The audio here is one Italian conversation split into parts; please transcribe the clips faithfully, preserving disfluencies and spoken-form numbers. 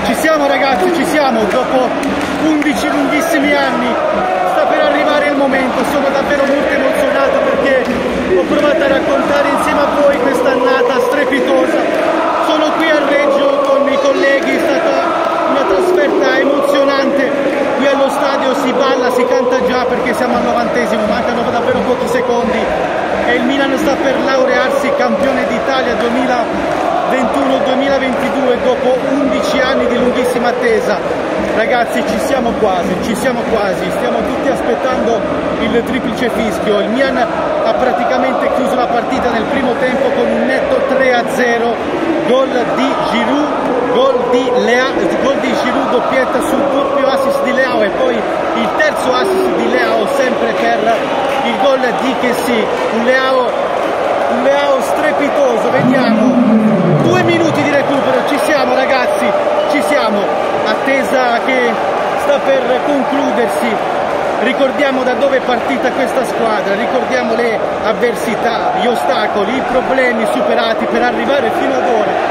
Ci siamo ragazzi, ci siamo, dopo undici lunghissimi anni, sta per arrivare il momento, sono davvero molto emozionato perché ho provato a raccontare insieme a voi questa annata strepitosa. Sono qui a Reggio con i colleghi, è stata una trasferta emozionante, qui allo stadio si balla, si canta già perché siamo al novantesimo, mancano davvero pochi secondi e il Milan sta per laurearsi campione d'Italia duemilaventuno duemilaventidue dopo undici anni di lunghissima attesa. Ragazzi, ci siamo quasi, ci siamo quasi, stiamo tutti aspettando il triplice fischio. Il Milan ha praticamente chiuso la partita nel primo tempo con un netto tre a zero, gol di Giroud, gol di, Lea, gol di Giroud, doppietta sul doppio assist di Leao e poi il terzo assist di Leao sempre per il gol di Kessie. Un Leao, un Leao strepitoso, vediamo. Due minuti di recupero, ci siamo ragazzi, ci siamo, attesa che sta per concludersi. Ricordiamo da dove è partita questa squadra, ricordiamo le avversità, gli ostacoli, i problemi superati per arrivare fino ad ora.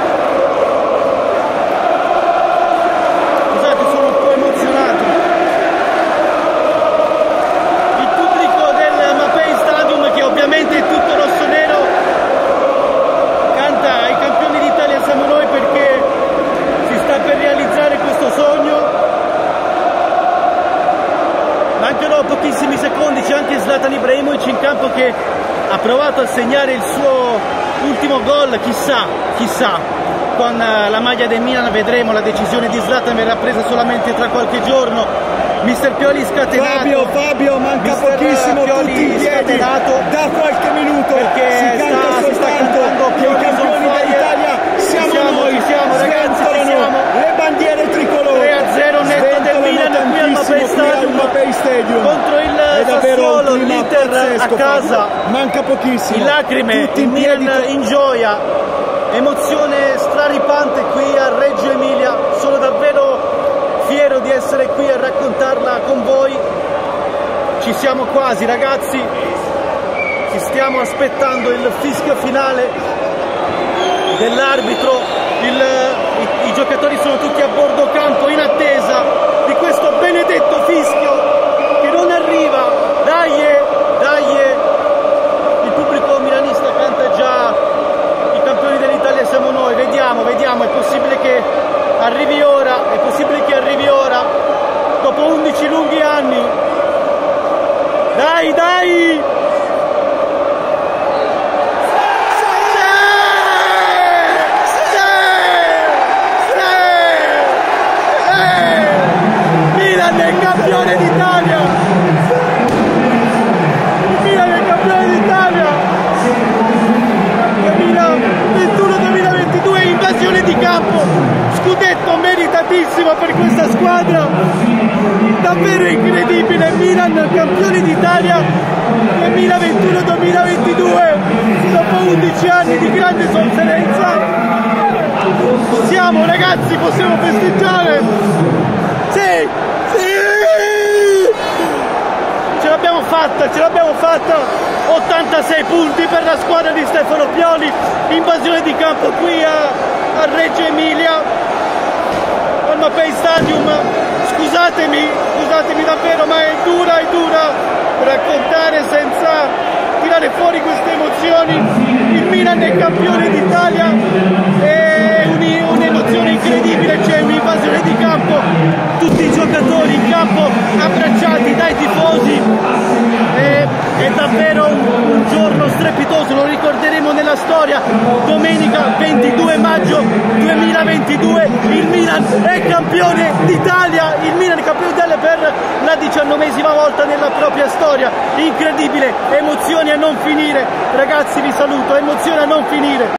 Scusate, sono un po' emozionato. Il pubblico del Mapei Stadium, che ovviamente è tutto rosso-nero, canta "I campioni d'Italia siamo noi" perché si sta per realizzare questo sogno. Mancano pochissimi secondi, c'è anche Zlatan Ibrahimovic in campo che ha provato a segnare il suo ultimo gol, chissà, chissà, con la maglia del Milan vedremo, la decisione di Zlatan verrà presa solamente tra qualche giorno. Mister Pioli scatenato. Fabio, Fabio, manca Mister pochissimo, Pioli tutti in piedi, scatenato da qualche minuto, perché si canta sta, si sta cantando che i campioni d'Italia siamo, siamo, noi, ci siamo ragazzi, ci siamo. Le bandiere tricolori, tre a zero netto del Milan qui al Mapei Stadium, Mapei Stadium contro il Sassuolo, l'Inter a casa, manca pochissimo, in lacrime, tutti il in piedi, Milan in gioia, emozione straripante qui a Reggio Emilia. Sono davvero fiero di essere qui a raccontarla con voi. Ci siamo quasi ragazzi, ci stiamo aspettando il fischio finale dell'arbitro. Il, i, i giocatori sono tutti a bordo campo in attesa di questo benedetto fischio che non arriva. Dai, dai, il pubblico milanista canta già "I campioni dell'Italia siamo noi". Vediamo, vediamo, è possibile che arrivi ora, è possibile che arrivi ora, dopo undici lunghi anni. Dai, dai! Milan è campione d'Italia! Il Milan è campione d'Italia! duemilaventuno duemilaventidue, invasione di campo, scudetto meritatissimo per questa squadra, davvero incredibile. Milan campione d'Italia duemilaventuno duemilaventidue, dopo undici anni di grande sofferenza. Siamo ragazzi, possiamo festeggiare! Sì! Sì! Ce l'abbiamo fatta, ce l'abbiamo fatta! ottantasei punti per la squadra di Stefano Pioli, invasione di campo qui a, a Reggio Emilia, al Mapei Stadium. Scusatemi, scusatemi davvero, ma è dura, è dura raccontare senza tirare fuori queste emozioni. Il Milan è campione d'Italia, è un'emozione incredibile, c'è un'invasione di campo, tutti i giocatori in campo abbracciati dai tifosi. È, è davvero un, un giorno strepitoso, lo ricorderemo nella storia. Domenica ventidue maggio duemilaventidue, il Milan è campione d'Italia, il Milan è campione d'Italia per la diciannovesima volta nella propria storia. Incredibile, emozioni a non finire, ragazzi vi saluto, emozioni a non finire.